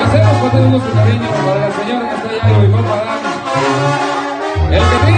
hacemos con todo gusto y cariño para la señora que está allá y mi compa Dan. El que sí.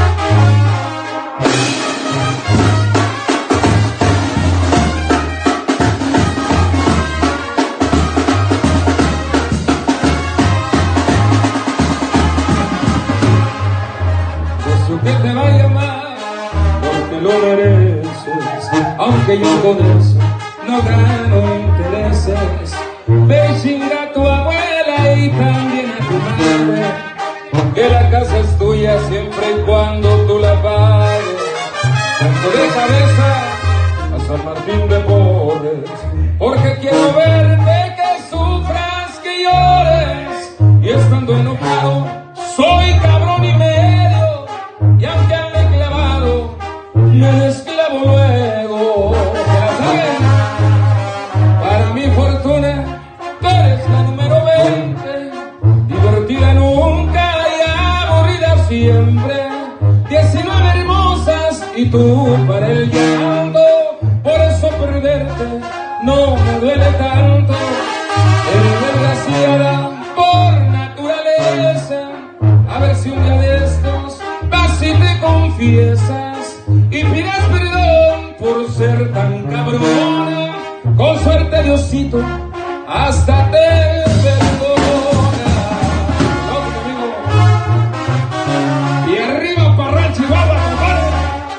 Que te vaya mal, porque lo mereces, aunque yo con eso no gano intereses. Ve y chinga a tu abuela y también a tu madre, que la casa es tuya siempre y cuando tú la pagues. Tanto de cabeza a San Martín de Porres, porque quiero verte que sufras, que llores, y estando enojado soy cabrón y medio. Y aunque ande clavado, me desclavo luego. Ya saben, para mi fortuna, tú eres la número 20, divertida nunca y aburrida siempre. 19 hermosas y tú para el llanto, por eso perderte no me duele tanto. Eres desgraciada por naturaleza, a ver si un día de estos si te confiesas y pidas perdón por ser tan cabrona. Con suerte Diosito hasta te perdona. Vamos, amigo. Y arriba para Chihuahua, compadre.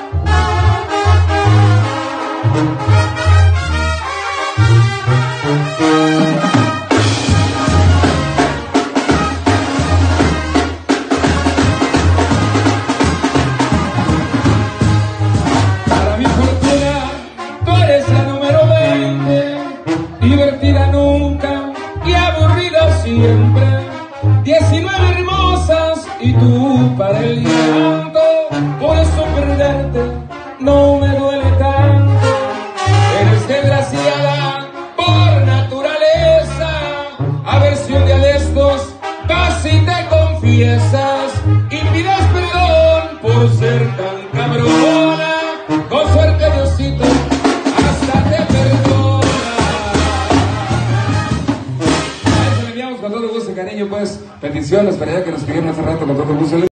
Divertida nunca y aburrida siempre. 19 hermosas y tú para el llanto, por eso perderte no me duele tanto. Eres desgraciada por naturaleza, a ver si un día de estos vas y te confiesas y pidas perdón por ser tan cabrona. Con suerte Diosito hasta te perdona. Con todo gusto y cariño, pues, peticiones para allá que nos pidieron hace rato con todo gusto.